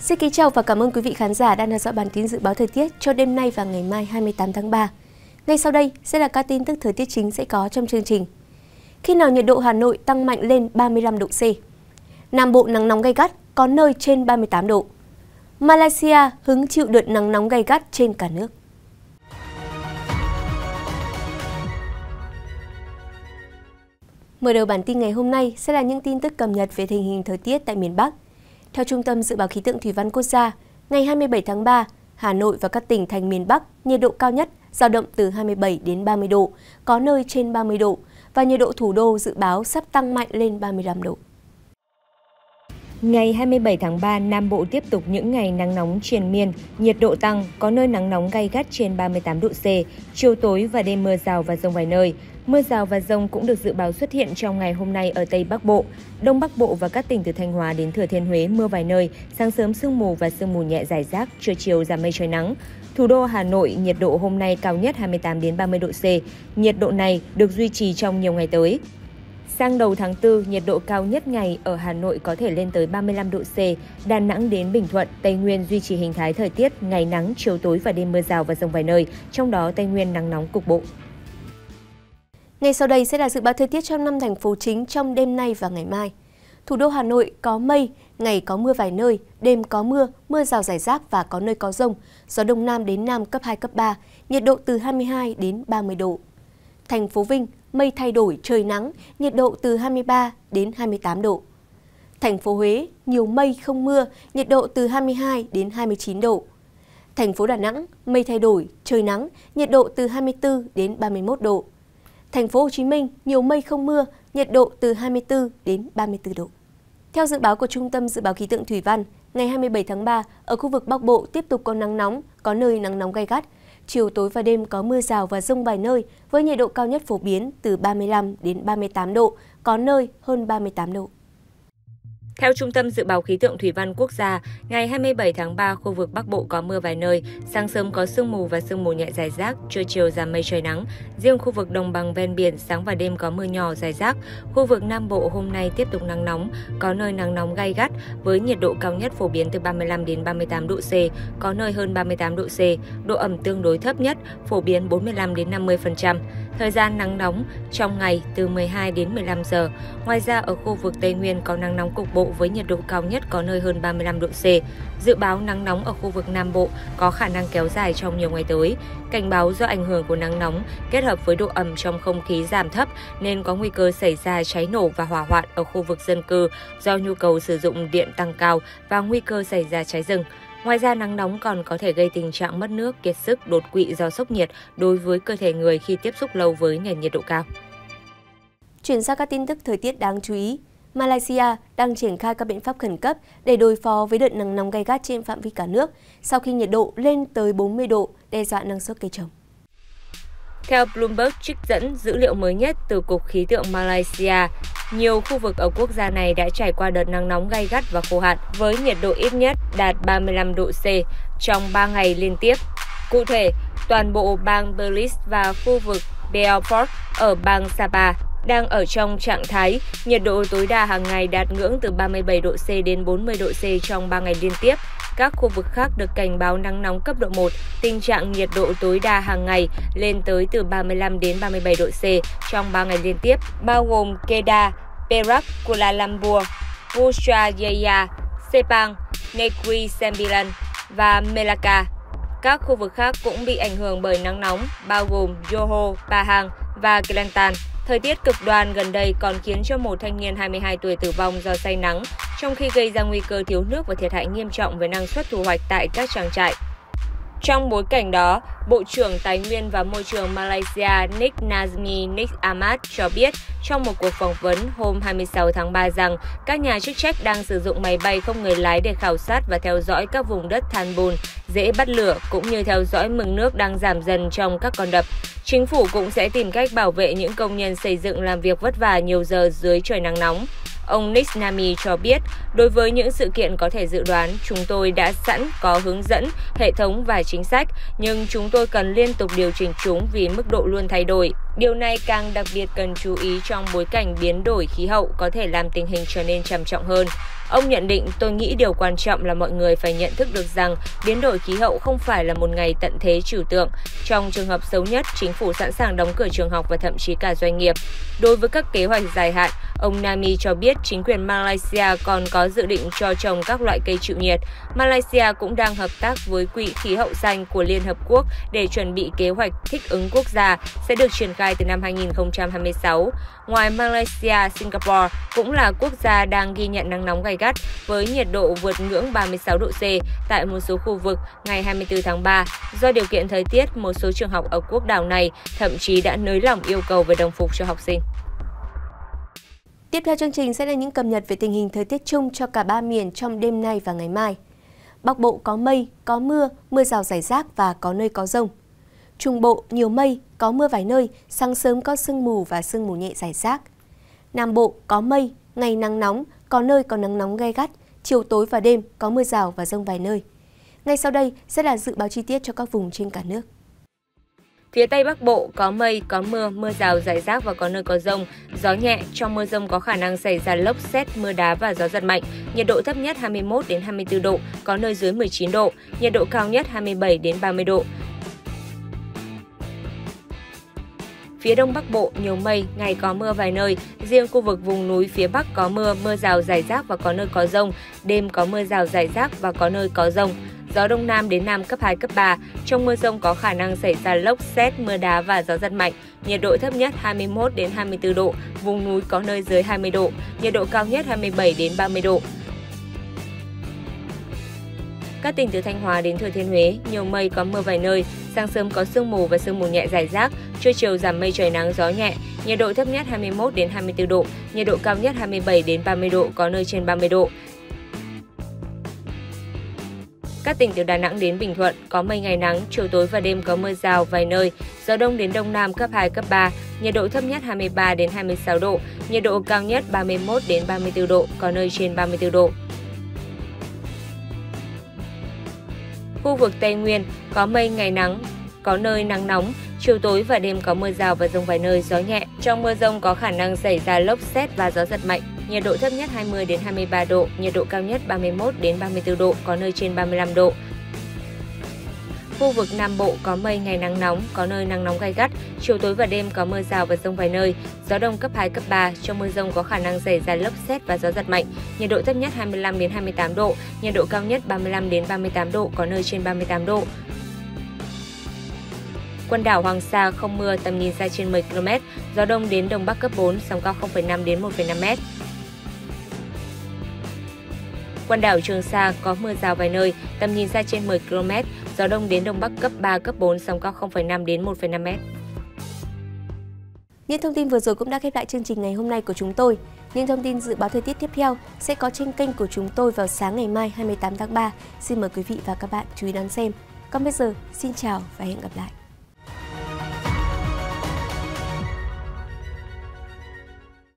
Xin kính chào và cảm ơn quý vị khán giả đang theo dõi bản tin dự báo thời tiết cho đêm nay và ngày mai 28 tháng 3. Ngay sau đây sẽ là các tin tức thời tiết chính sẽ có trong chương trình. Khi nào nhiệt độ Hà Nội tăng mạnh lên 35 độ C? Nam Bộ nắng nóng gay gắt, có nơi trên 38 độ. Malaysia hứng chịu đợt nắng nóng gay gắt trên cả nước. Mở đầu bản tin ngày hôm nay sẽ là những tin tức cập nhật về tình hình thời tiết tại miền Bắc. Theo Trung tâm Dự báo Khí tượng Thủy văn Quốc gia, ngày 27 tháng 3, Hà Nội và các tỉnh thành miền Bắc nhiệt độ cao nhất dao động từ 27 đến 30 độ, có nơi trên 30 độ, và nhiệt độ thủ đô dự báo sắp tăng mạnh lên 35 độ. Ngày 27 tháng 3, Nam Bộ tiếp tục những ngày nắng nóng triền miên, nhiệt độ tăng, có nơi nắng nóng gay gắt trên 38 độ C, chiều tối và đêm mưa rào và dông vài nơi. Mưa rào và dông cũng được dự báo xuất hiện trong ngày hôm nay ở Tây Bắc Bộ, Đông Bắc Bộ và các tỉnh từ Thanh Hóa đến Thừa Thiên Huế mưa vài nơi, sáng sớm sương mù và sương mù nhẹ rải rác, trưa chiều giảm mây trời nắng. Thủ đô Hà Nội nhiệt độ hôm nay cao nhất 28 đến 30 độ C, nhiệt độ này được duy trì trong nhiều ngày tới. Sang đầu tháng 4, nhiệt độ cao nhất ngày ở Hà Nội có thể lên tới 35 độ C, Đà Nẵng đến Bình Thuận, Tây Nguyên duy trì hình thái thời tiết ngày nắng, chiều tối và đêm mưa rào và dông vài nơi, trong đó Tây Nguyên nắng nóng cục bộ. Ngay sau đây sẽ là dự báo thời tiết cho 5 thành phố chính trong đêm nay và ngày mai. Thủ đô Hà Nội có mây, ngày có mưa vài nơi, đêm có mưa, mưa rào rải rác và có nơi có dông, gió đông nam đến nam cấp 2, cấp 3, nhiệt độ từ 22 đến 30 độ. Thành phố Vinh, mây thay đổi, trời nắng, nhiệt độ từ 23 đến 28 độ. Thành phố Huế, nhiều mây không mưa, nhiệt độ từ 22 đến 29 độ. Thành phố Đà Nẵng, mây thay đổi, trời nắng, nhiệt độ từ 24 đến 31 độ. Thành phố Hồ Chí Minh, nhiều mây không mưa, nhiệt độ từ 24 đến 34 độ. Theo dự báo của Trung tâm Dự báo Khí tượng Thủy văn, ngày 27 tháng 3, ở khu vực Bắc Bộ tiếp tục có nắng nóng, có nơi nắng nóng gay gắt. Chiều tối và đêm có mưa rào và dông vài nơi, với nhiệt độ cao nhất phổ biến từ 35 đến 38 độ, có nơi hơn 38 độ. Theo Trung tâm Dự báo Khí tượng Thủy văn Quốc gia, ngày 27 tháng 3, khu vực Bắc Bộ có mưa vài nơi, sáng sớm có sương mù và sương mù nhẹ rải rác, trưa chiều giảm mây trời nắng. Riêng khu vực đồng bằng ven biển, sáng và đêm có mưa nhỏ rải rác. Khu vực Nam Bộ hôm nay tiếp tục nắng nóng, có nơi nắng nóng gay gắt, với nhiệt độ cao nhất phổ biến từ 35 đến 38 độ C, có nơi hơn 38 độ C, độ ẩm tương đối thấp nhất, phổ biến 45 đến 50%. Thời gian nắng nóng trong ngày từ 12 đến 15 giờ. Ngoài ra, ở khu vực Tây Nguyên có nắng nóng cục bộ với nhiệt độ cao nhất có nơi hơn 35 độ C. Dự báo nắng nóng ở khu vực Nam Bộ có khả năng kéo dài trong nhiều ngày tới. Cảnh báo do ảnh hưởng của nắng nóng kết hợp với độ ẩm trong không khí giảm thấp nên có nguy cơ xảy ra cháy nổ và hỏa hoạn ở khu vực dân cư do nhu cầu sử dụng điện tăng cao và nguy cơ xảy ra cháy rừng. Ngoài ra, nắng nóng còn có thể gây tình trạng mất nước, kiệt sức, đột quỵ do sốc nhiệt đối với cơ thể người khi tiếp xúc lâu với nền nhiệt độ cao. Chuyển sang các tin tức thời tiết đáng chú ý. Malaysia đang triển khai các biện pháp khẩn cấp để đối phó với đợt nắng nóng gay gắt trên phạm vi cả nước sau khi nhiệt độ lên tới 40 độ, đe dọa năng suất cây trồng. Theo Bloomberg trích dẫn dữ liệu mới nhất từ Cục Khí tượng Malaysia, nhiều khu vực ở quốc gia này đã trải qua đợt nắng nóng gay gắt và khô hạn, với nhiệt độ ít nhất đạt 35 độ C trong 3 ngày liên tiếp. Cụ thể, toàn bộ bang Belize và khu vực Beaufort ở bang Sapa đang ở trong trạng thái nhiệt độ tối đa hàng ngày đạt ngưỡng từ 37 độ C đến 40 độ C trong 3 ngày liên tiếp. Các khu vực khác được cảnh báo nắng nóng cấp độ 1, tình trạng nhiệt độ tối đa hàng ngày lên tới từ 35 đến 37 độ C trong 3 ngày liên tiếp, bao gồm Kedah, Perak, Kuala Lumpur, Putrajaya, Sepang, Negeri Sembilan và Melaka. Các khu vực khác cũng bị ảnh hưởng bởi nắng nóng, bao gồm Johor, Pahang và Kelantan. Thời tiết cực đoan gần đây còn khiến cho một thanh niên 22 tuổi tử vong do say nắng, trong khi gây ra nguy cơ thiếu nước và thiệt hại nghiêm trọng về năng suất thu hoạch tại các trang trại. Trong bối cảnh đó, Bộ trưởng Tài nguyên và Môi trường Malaysia Nik Nazmi Nik Ahmad cho biết trong một cuộc phỏng vấn hôm 26 tháng 3 rằng các nhà chức trách đang sử dụng máy bay không người lái để khảo sát và theo dõi các vùng đất than bùn, dễ bắt lửa cũng như theo dõi mực nước đang giảm dần trong các con đập. Chính phủ cũng sẽ tìm cách bảo vệ những công nhân xây dựng làm việc vất vả nhiều giờ dưới trời nắng nóng. Ông Nisnami cho biết, đối với những sự kiện có thể dự đoán, chúng tôi đã sẵn có hướng dẫn, hệ thống và chính sách, nhưng chúng tôi cần liên tục điều chỉnh chúng vì mức độ luôn thay đổi. Điều này càng đặc biệt cần chú ý trong bối cảnh biến đổi khí hậu có thể làm tình hình trở nên trầm trọng hơn. Ông nhận định, tôi nghĩ điều quan trọng là mọi người phải nhận thức được rằng biến đổi khí hậu không phải là một ngày tận thế trừu tượng. Trong trường hợp xấu nhất, chính phủ sẵn sàng đóng cửa trường học và thậm chí cả doanh nghiệp. Đối với các kế hoạch dài hạn, ông Nami cho biết chính quyền Malaysia còn có dự định cho trồng các loại cây chịu nhiệt. Malaysia cũng đang hợp tác với Quỹ khí hậu xanh của Liên Hợp Quốc để chuẩn bị kế hoạch thích ứng quốc gia sẽ được triển khai từ năm 2026. Ngoài Malaysia, Singapore cũng là quốc gia đang ghi nhận nắng nóng gay gắt với nhiệt độ vượt ngưỡng 36 độ C tại một số khu vực ngày 24 tháng 3. Do điều kiện thời tiết, một số trường học ở quốc đảo này thậm chí đã nới lỏng yêu cầu về đồng phục cho học sinh. Tiếp theo chương trình sẽ là những cập nhật về tình hình thời tiết chung cho cả 3 miền trong đêm nay và ngày mai. Bắc Bộ có mây, có mưa, mưa rào rải rác và có nơi có dông. Trung Bộ nhiều mây, có mưa vài nơi, sáng sớm có sương mù và sương mù nhẹ rải rác. Nam Bộ có mây, ngày nắng nóng, có nơi có nắng nóng gay gắt, chiều tối và đêm có mưa rào và dông vài nơi. Ngay sau đây sẽ là dự báo chi tiết cho các vùng trên cả nước. Phía Tây Bắc Bộ có mây, có mưa, mưa rào rải rác và có nơi có dông, gió nhẹ, trong mưa dông có khả năng xảy ra lốc sét, mưa đá và gió giật mạnh. Nhiệt độ thấp nhất 21 đến 24 độ, có nơi dưới 19 độ, nhiệt độ cao nhất 27 đến 30 độ. Phía Đông Bắc Bộ nhiều mây, ngày có mưa vài nơi, riêng khu vực vùng núi phía Bắc có mưa, mưa rào rải rác và có nơi có dông, đêm có mưa rào rải rác và có nơi có dông. Gió Đông Nam đến Nam cấp 2, cấp 3, trong mưa dông có khả năng xảy ra lốc sét, mưa đá và gió giật mạnh. Nhiệt độ thấp nhất 21 đến 24 độ, vùng núi có nơi dưới 20 độ, nhiệt độ cao nhất 27 đến 30 độ. Các tỉnh từ Thanh Hóa đến Thừa Thiên Huế, nhiều mây có mưa vài nơi, sáng sớm có sương mù và sương mù nhẹ rải rác, trưa chiều giảm mây trời nắng gió nhẹ, nhiệt độ thấp nhất 21 đến 24 độ, nhiệt độ cao nhất 27 đến 30 độ, có nơi trên 30 độ. Các tỉnh từ Đà Nẵng đến Bình Thuận có mây ngày nắng, chiều tối và đêm có mưa rào vài nơi, gió đông đến đông nam cấp 2, cấp 3, nhiệt độ thấp nhất 23 đến 26 độ, nhiệt độ cao nhất 31 đến 34 độ, có nơi trên 34 độ. Khu vực Tây Nguyên có mây ngày nắng, có nơi nắng nóng, chiều tối và đêm có mưa rào và dông vài nơi, gió nhẹ. Trong mưa dông có khả năng xảy ra lốc sét và gió giật mạnh. Nhiệt độ thấp nhất 20 đến 23 độ, nhiệt độ cao nhất 31 đến 34 độ, có nơi trên 35 độ. Khu vực Nam Bộ có mây, ngày nắng nóng, có nơi nắng nóng gay gắt, chiều tối và đêm có mưa rào và dông vài nơi, gió đông cấp 2, cấp 3, trong mưa dông có khả năng xảy ra lốc sét và gió giật mạnh, nhiệt độ thấp nhất 25 đến 28 độ, nhiệt độ cao nhất 35 đến 38 độ, có nơi trên 38 độ. Quần đảo Hoàng Sa không mưa, tầm nhìn xa trên 10 km, gió đông đến đông bắc cấp 4, sóng cao 0,5 đến 1,5 m. Quần đảo Trường Sa có mưa rào vài nơi, tầm nhìn xa trên 10 km, gió đông đến đông bắc cấp 3, cấp 4, sóng cao 0,5 đến 1,5 m. Những thông tin vừa rồi cũng đã khép lại chương trình ngày hôm nay của chúng tôi. Những thông tin dự báo thời tiết tiếp theo sẽ có trên kênh của chúng tôi vào sáng ngày mai 28 tháng 3. Xin mời quý vị và các bạn chú ý đón xem. Còn bây giờ, xin chào và hẹn gặp lại.